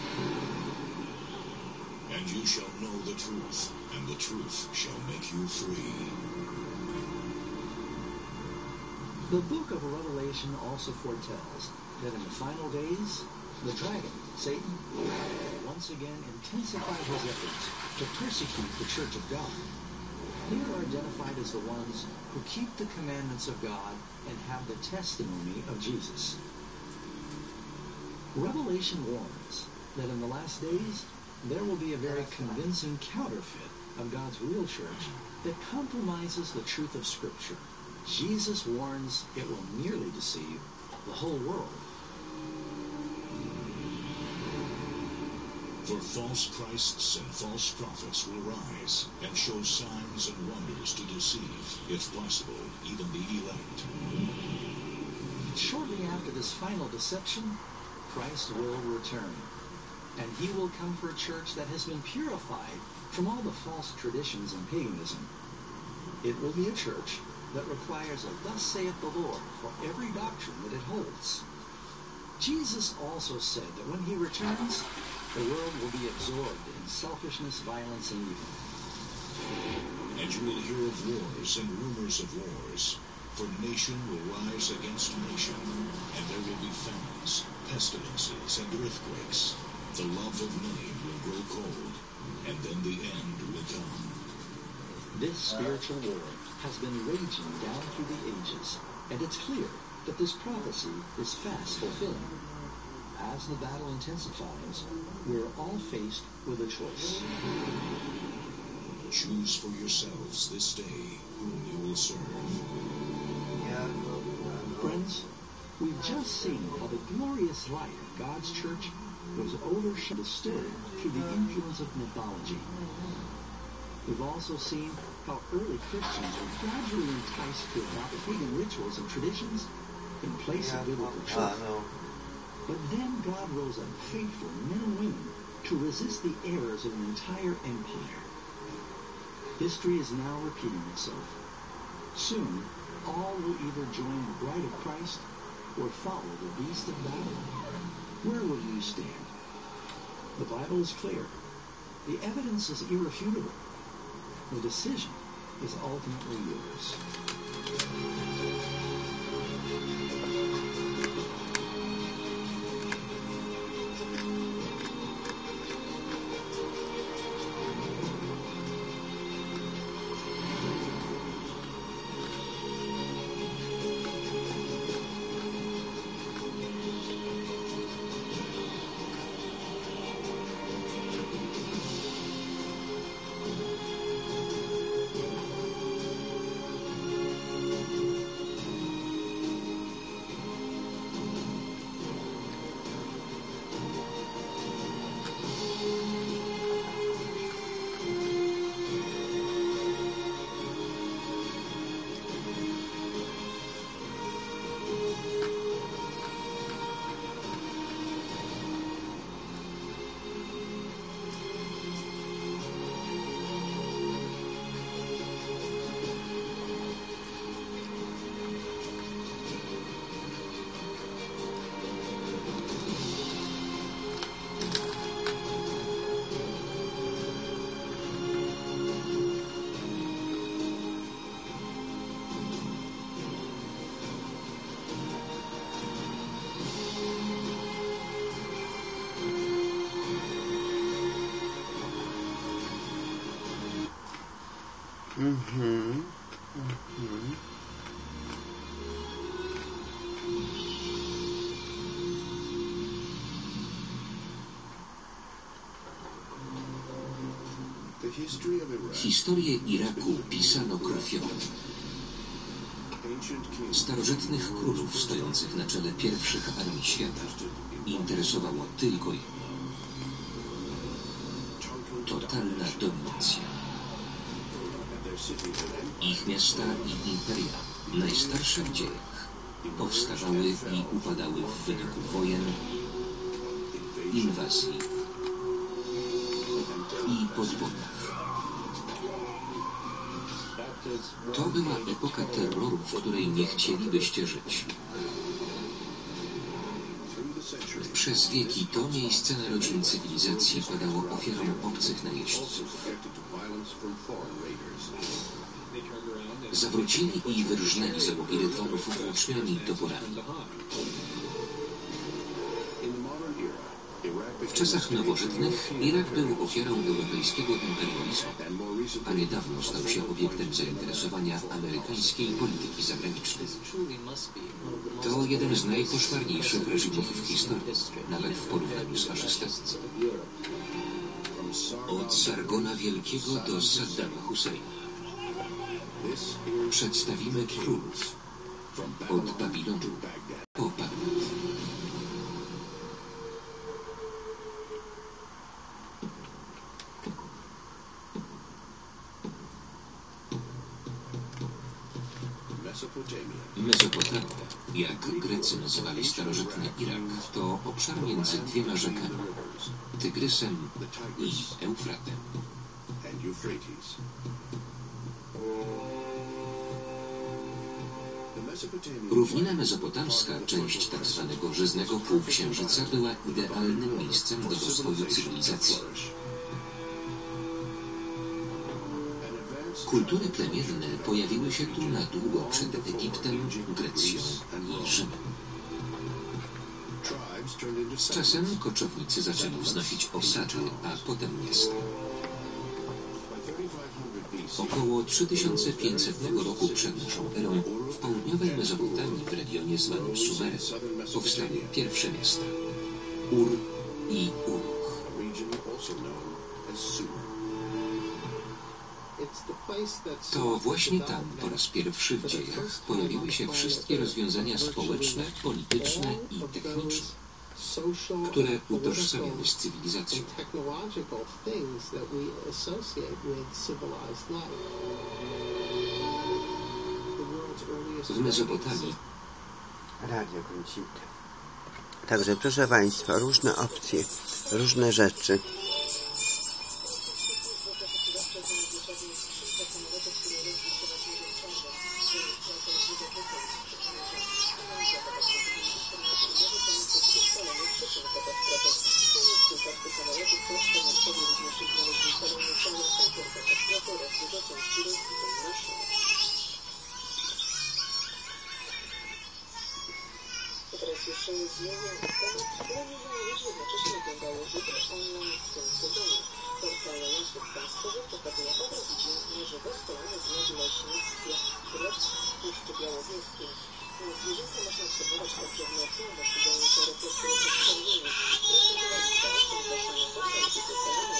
And you shall know the truth, and the truth shall make you free. The book of Revelation also foretells that in the final days, the dragon, Satan, will once again intensify his efforts to persecute the Church of God. They are identified as the ones who keep the commandments of God and have the testimony of Jesus. Revelation warns that in the last days, there will be a very convincing counterfeit of God's real church that compromises the truth of Scripture. Jesus warns it will nearly deceive the whole world. For false Christs and false prophets will rise and show signs and wonders to deceive, if possible, even the elect. Shortly after this final deception, Christ will return. and he will come for a church that has been purified from all the false traditions and paganism. It will be a church that requires a "Thus saith the Lord" for every doctrine that it holds. Jesus also said that when he returns, the world will be absorbed in selfishness, violence, and evil. And you will hear of wars and rumors of wars, for nation will rise against nation, and there will be famines, pestilences, and earthquakes. The love of many will grow cold, and then the end will come. This spiritual war has been raging down through the ages, and it's clear that this prophecy is fast fulfilling. As the battle intensifies, we're all faced with a choice. Choose for yourselves this day whom you will serve. Friends, we've just seen how the glorious light of God's church was overshadowed through the influence of mythology. We've also seen how early Christians were gradually enticed to adopt pagan rituals and traditions in place of biblical truth. But then God rose up faithful men and women to resist the errors of an entire empire. History is now repeating itself. Soon, all will either join the bride of Christ or follow the beast of Babylon. Where will you stand? The Bible is clear. The evidence is irrefutable. The decision is ultimately yours. Historię Iraku pisano krwią. Starożytnych królów stojących na czele pierwszych armii świata interesowało tylko jedno. Totalna dominacja. Ich miasta i imperia, najstarsze w dziejach, powstawały i upadały w wyniku wojen, inwazji i podbojów. To była epoka terroru, w której nie chcielibyście żyć. Przez wieki to miejsce narodzin cywilizacji padało ofiarą obcych najeźdźców. Zawrócili i wyrżnęli załogi rydwanów włóczniami i toporami. W czasach nowożytnych Irak był ofiarą europejskiego imperializmu, a niedawno stał się obiektem zainteresowania amerykańskiej polityki zagranicznej. To jeden z najkoszmarniejszych reżimów w historii, nawet w porównaniu z faszystami. Od Sargona Wielkiego do Saddama Husseina. Przedstawimy królów od Babilonu po Bagdad. Mezopotamia, jak Grecy nazywali starożytny Irak, to obszar między dwiema rzekami, Tygrysem i Eufratem. Równina mezopotamska, część tak zwanego Żyznego Półksiężyca, była idealnym miejscem do rozwoju cywilizacji. Kultury plemienne pojawiły się tu na długo przed Egiptem, Grecją i Rzymem. Z czasem koczownicy zaczęli wznosić osady, a potem miasta. Około 3500 roku przed naszą erą w południowej Mezopotamii, w regionie zwanym Sumerem, powstały pierwsze miasta Ur i Uruk. To właśnie tam po raz pierwszy w dziejach pojawiły się wszystkie rozwiązania społeczne, polityczne i techniczne, które utożsamiamy z cywilizacją. W Mezopotamii radio kręcimy. Także proszę Państwa, różne opcje, różne rzeczy. Teraz jeszcze nie zmienia temat, ale nie ludzie jednocześnie oglądają jutro online w tym sezonie. Portal Lasów Państwowych pokazuje obraz dzięki żywe stołane znaki w leśnictwie wbrew Puszczy Białowieskiej. Zwierzęta można obserwować także w nocy, bo przydają się reflektory podstawienie. Rozwiązywali to, że wydarzenia portal i wykonane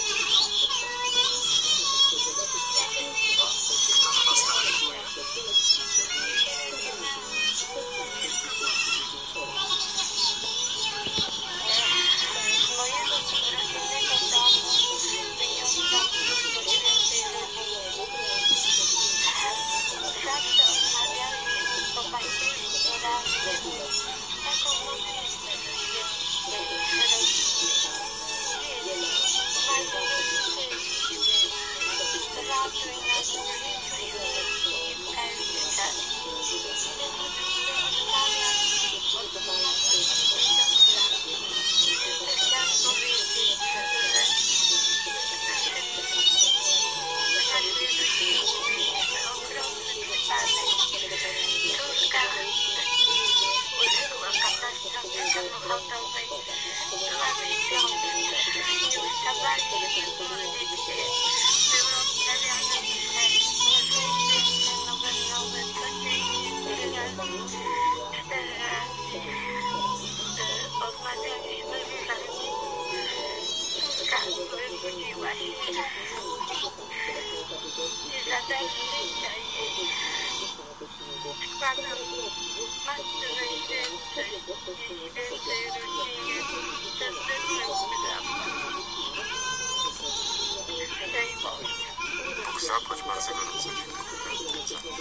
Bóg zapłać bardzo gorąco dziękuję.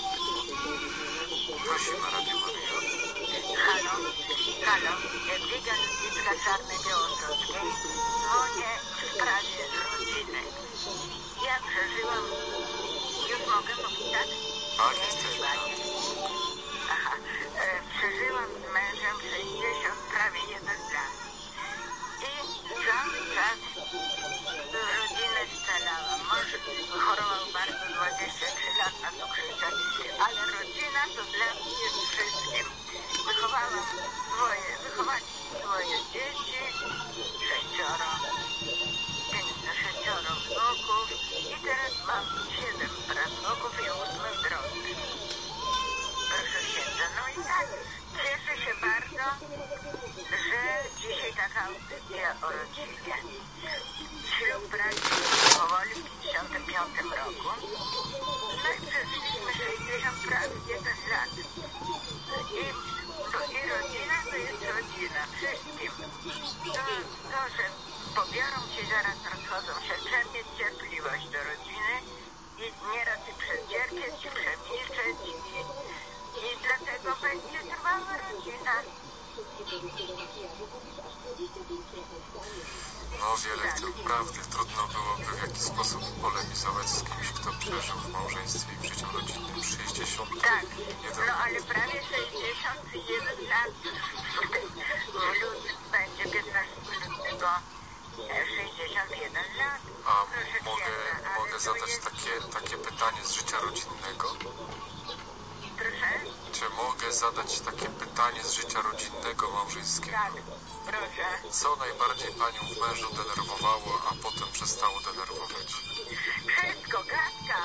Prosimy, Radio Maryjo. Halo, halo, Jadwiga Ludwicka Czarnej Białostockiej. Dzwonię w sprawie rodziny. Ja przeżyłam, już mogę mówić, tak? Tak, jesteśmy. Aha, przeżyłam z mężem 60, prawie 1 lat. I cały czas rodzinę scalałam. Mąż chorował bardzo 23 lat na cukrzycę, ale rodzina to dla mnie jest wszystkim. Wychowałam swoje dzieci, 6 wnuków i teraz mam 7 prawnuków i 8 w drodze. Proszę księdza, no i tak, cieszę się bardzo, że dzisiaj taka audycja o rodzinie. Ślub braliśmy powoli w 1955 roku. No i przeżyliśmy 60 prawie 1 lat. I rodzina to jest rodzina, wszystkim. To, że pobiorą się, zaraz rozchodzą się, trzeba mieć cierpliwość do rodziny i nieraz i przecierpieć, i przemilczeć i dlatego będzie trwała rodzina. wiele w tym prawdy. Trudno byłoby w jakiś sposób polemizować z kimś, kto przeżył w małżeństwie i w życiu rodzinnym 61 Tak, no ale prawie 61 lat w lutym będzie 15 lutego 61 lat. A mogę zadać takie pytanie z życia rodzinnego? Proszę? Czy mogę zadać takie pytanie z życia rodzinnego, małżeńskiego? Tak, proszę. Co najbardziej panią w mężu denerwowało, a potem przestało denerwować? Wszystko, gadka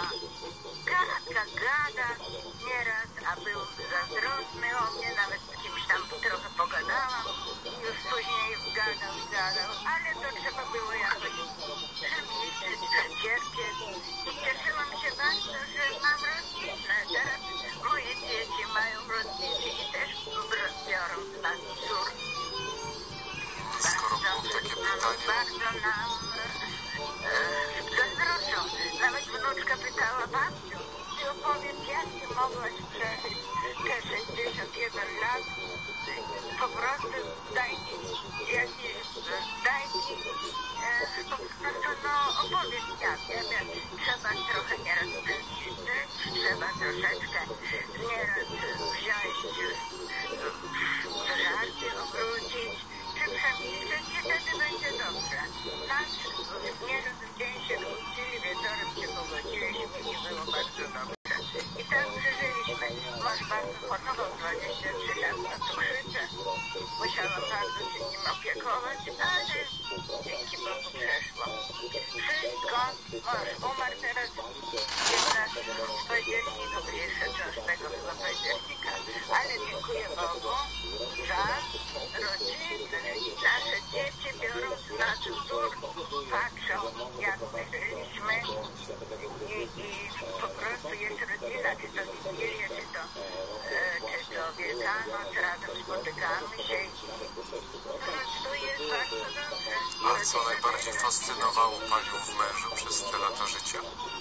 gada nieraz, a był zazdrosny o mnie, nawet z kimś tam trochę pogadałam, już później gadał, ale to trzeba było jakoś przemilczyć, przecierpieć i cieszyłam się bardzo, że mam rodzinę. Teraz moje dzieci mają rodziny i też biorą z nami córki. Skoro było takie pytanie... Bardzo nam zazdroszczą. Nawet wnuczka pytała, babciu, ty opowiedz, jak ty mogłaś przeżyć te 61 lat? Po prostu daj mi po prostu opowiedz jak. Ja wiem, trzeba trochę nieraz przemilczeć, trzeba troszeczkę nieraz wziąć żarty, obrócić, czy przemilczeć i wtedy będzie dobrze. Nas nieraz w dzień się kłócili, wieczorem się pogodziliśmy i było bardzo dobrze. I tak przeżyliśmy. Mąż bardzo chorował 23 lat na cukrzycę. Musiałam bardzo się nim opiekować, ale dzięki Bogu przeszło. Wszystko, mąż umarł teraz 15 października, 26 chyba października, ale dziękuję Bogu za rodzinę. Nasze dzieci biorą z nas wzór, patrzą jak my żyliśmy i po prostu jest rodzina, czy to Wigilia, czy to Wielkanoc, razem spotykamy się i po prostu jest bardzo dobrze. A co najbardziej fascynowało panią w mężu przez te lata życia?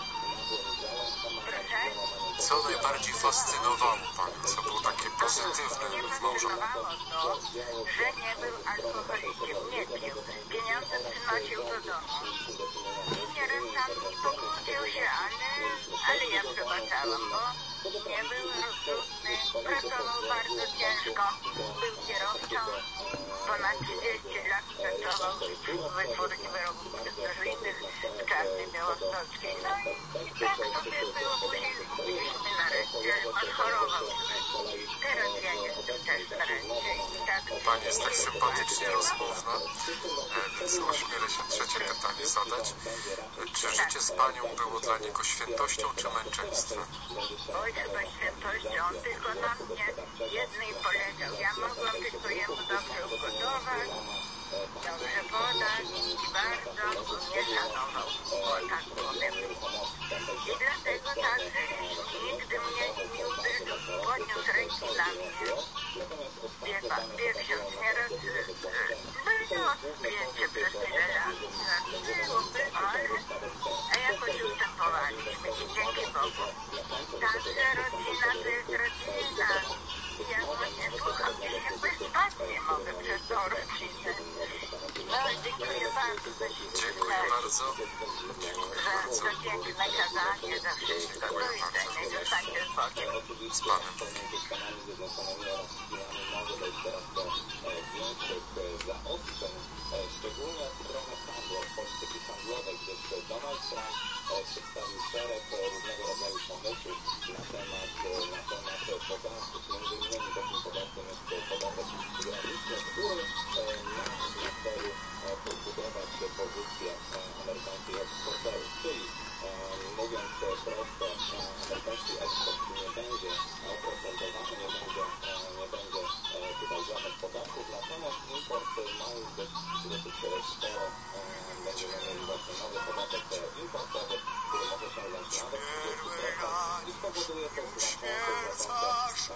Proszę? Co najbardziej fascynowało panią? Co było takie pozytywne w małżeństwie? To, że nie był alkoholikiem, nie pił. Pieniądze przynosił do domu. I nieraz tam pokłócił się, ale ja przebaczałam, bo nie był rozsądny, pracował bardzo ciężko, był kierowcą, ponad 30 lat pracował w wytwórni wyrobów roślinnych w Czarnej Białostockiej. No i tak sobie było, później widzieliśmy nareszcie, odchorował się. Teraz ja jestem też nareszcie i tak... Pani jest tak sympatycznie rozmówna, więc ośmielę się trzecie pytanie zadać. Czy życie z panią było dla niego świętością czy męczeństwem? Oj, chyba świętością, on tylko na mnie jednej polegał. Ja mogłam tylko jemu dobrze ugotować, dobrze podać i bardzo mnie szanował, bo tak powiem. I dlatego także nigdy mnie nie uderzył, podniósł ręki na mnie. Wie ksiądz, nieraz było zdjęcie przez tyle lat. Byłoby, a jakoś ustępowaliśmy i dzięki Bogu. Także rodzina to jest rodzina. Ja właśnie słucham i się bezpłatnie mogę przez tą rodzinę. No, dziękuję bardzo za Dziękuję bardzo. za piękne kazanie, za wszystko. Do widzenia i zostańcie z Bogiem. Z Panem. Szczególnie w stronę handlu, w polityki handlowej, gdyż Donald Trump przedstawił szereg różnego rodzaju pomysłów na temat podatków. Między innymi takim podatkiem jest podatek graniczny, który ma na celu podbudować pozycję amerykańskich eksporterów, czyli mówiąc prosto, amerykański eksport nie będzie oprocentowany, nie będzie tutaj żadnych podatków, natomiast import ma już dosyć sporo, będziemy mieli właśnie nowy podatek importowy, który może się nawet i spowoduje to znaczące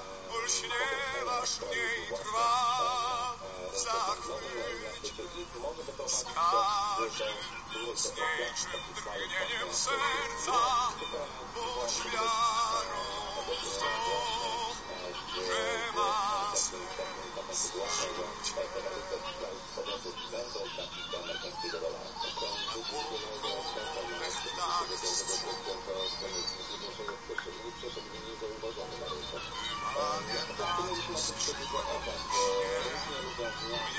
może doprowadzić do drgnieniem serca poświarą w to, że ma sens życie. podmiotów będą trafić do amerykańskiego dolara. To są ludzie, którzy mają nie zauważony na rynku. Natomiast mieliśmy na tym przeciwko obraz, że różnie ludziom z dnia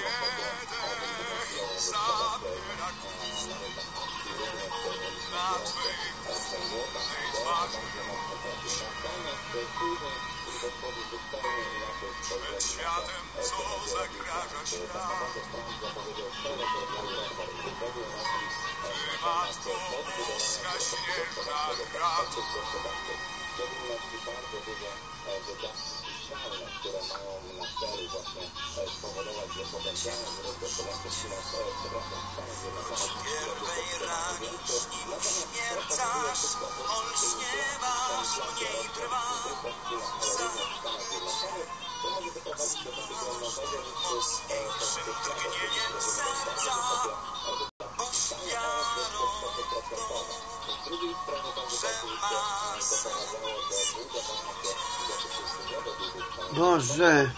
przed światem, co zagraża świat. Matko Boska śnieżna ratu. W szczególności bardzo duże wydatki fiskalne, które mają na celu właśnie spowodować, że potencjalne wzrost gospodarczy w Stanach Choć pierwej ranisz nim śmiercasz, olśniewasz, mniej trwa. Z większym drgnieniem serca, ofiarą że masy. Boże!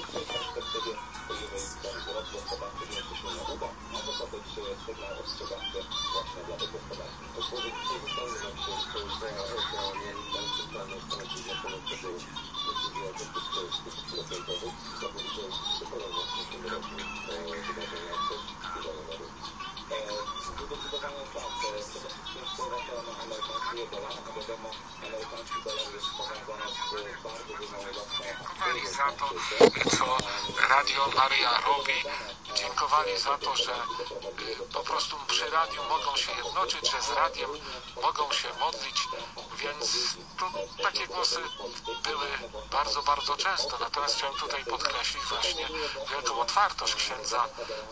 Dziękowali za to, co Radio Maryja robi. Dziękowali za to, że po prostu przy radiu mogą się jednoczyć, że z radiem mogą się modlić, więc to takie głosy były bardzo, bardzo często. Natomiast chciałem tutaj podkreślić właśnie wielką otwartość księdza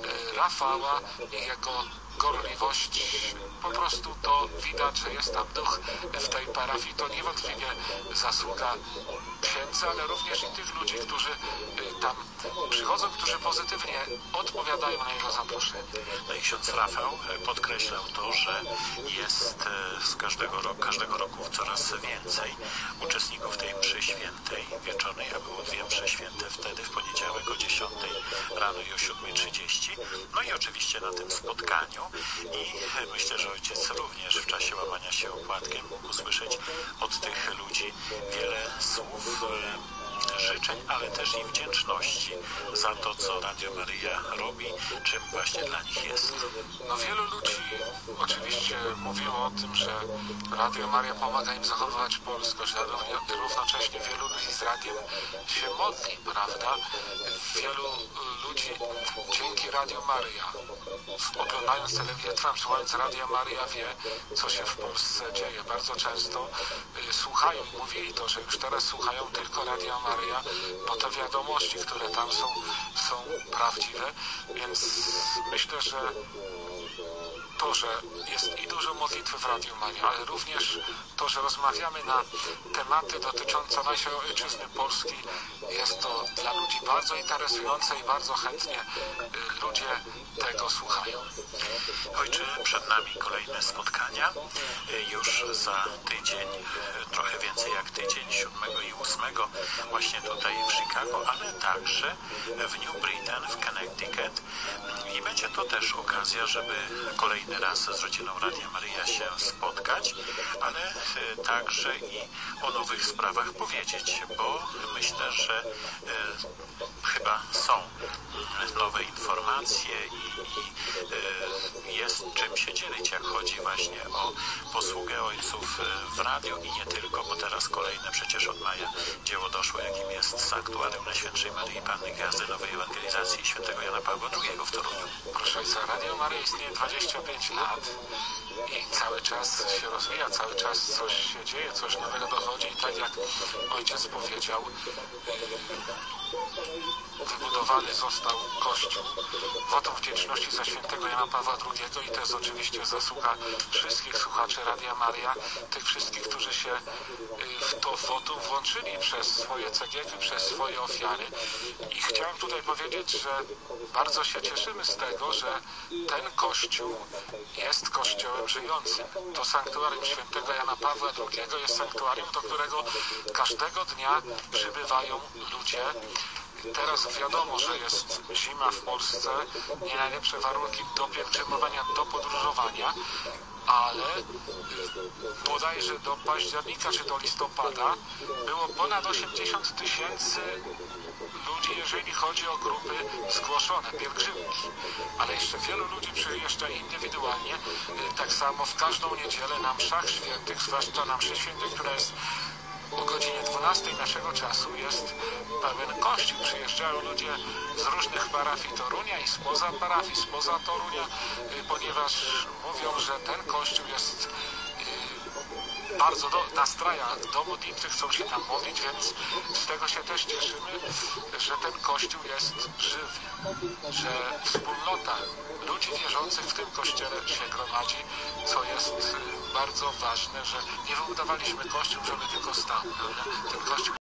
Rafała i jego gorliwość. Po prostu to widać, że jest tam duch w tej parafii. To niewątpliwie zasługa księdza, ale również i tych ludzi, którzy tam przychodzą, którzy pozytywnie odpowiadają na jego zaproszenie. No i ksiądz Rafał podkreślał to, że jest z każdego roku coraz więcej uczestników tej mszy świętej wieczornej, a było 2 msze święte wtedy, w poniedziałek o 10 rano i o 7:30. No i oczywiście na tym spotkaniu i myślę, że ojciec również w czasie łamania się opłatkiem mógł usłyszeć od tych ludzi wiele słów życzeń, ale też i wdzięczności za to, co Radio Maryja robi, czym właśnie dla nich jest. No wielu ludzi oczywiście mówiło o tym, że Radio Maryja pomaga im zachowywać polskość, ale równocześnie wielu ludzi z radiem się modli, prawda? Wielu ludzi dzięki Radio Maryja, oglądając telewizję Trwam, słuchając Radia Maryja, wie, co się w Polsce dzieje. Bardzo często słuchają i mówili to, że już teraz słuchają tylko Radia Maryja, bo te wiadomości, które tam są prawdziwe, więc myślę, że to, że jest i dużo modlitwy w Radiu Maryja, ale również to, że rozmawiamy na tematy dotyczące naszej ojczyzny Polski, jest to dla ludzi bardzo interesujące i bardzo chętnie ludzie tego słuchają. Ojcze, przed nami kolejne spotkania. Już za tydzień, trochę więcej jak tydzień, 7 i 8, właśnie tutaj w Chicago, ale także w New Britain, w Connecticut. I będzie to też okazja, żeby kolejny raz z rodziną Radia Maryja się spotkać, ale także i o nowych sprawach powiedzieć, bo myślę, że chyba są nowe informacje i jest czym się dzielić, jak chodzi właśnie o posługę ojców w radiu i nie tylko, bo teraz kolejne przecież od maja dzieło doszło, jakim jest Sanktuarium Najświętszej Maryi Panny Gwiazdy Nowej Ewangelizacji świętego Jana Pawła II w Toruniu. Proszę ojca, Radio Maryja istnieje 25 lat i cały czas się rozwija, cały czas coś się dzieje, coś nowego dochodzi i tak jak ojciec powiedział, wybudowany został Kościół. Wotum wdzięczności za świętego Jana Pawła II i to jest oczywiście zasługa wszystkich słuchaczy Radia Maryja, tych wszystkich, którzy się w to wotum włączyli przez swoje cegiełki, przez swoje ofiary. I chciałem tutaj powiedzieć, że bardzo się cieszymy z tego, że ten Kościół jest Kościołem żyjącym. To sanktuarium świętego Jana Pawła II jest sanktuarium, do którego każdego dnia przybywają ludzie Teraz wiadomo, że jest zima w Polsce, nie najlepsze warunki do pielgrzymowania, do podróżowania, ale bodajże do października czy do listopada było ponad 80 000 ludzi, jeżeli chodzi o grupy zgłoszone, pielgrzymki. Ale jeszcze wielu ludzi przyjeżdża indywidualnie, tak samo w każdą niedzielę na mszach świętych, zwłaszcza na mszy świętej, która jest o godzinie 12 naszego czasu, jest pełen kościół. Przyjeżdżają ludzie z różnych parafii Torunia i spoza parafii, spoza Torunia, ponieważ mówią, że ten kościół jest bardzo nastraja do modlitwy, chcą się tam modlić, więc z tego się też cieszymy, że ten Kościół jest żywy, że wspólnota ludzi wierzących w tym Kościele się gromadzi, co jest bardzo ważne, że nie wybudowaliśmy Kościół, żeby tylko stał, ale ten Kościół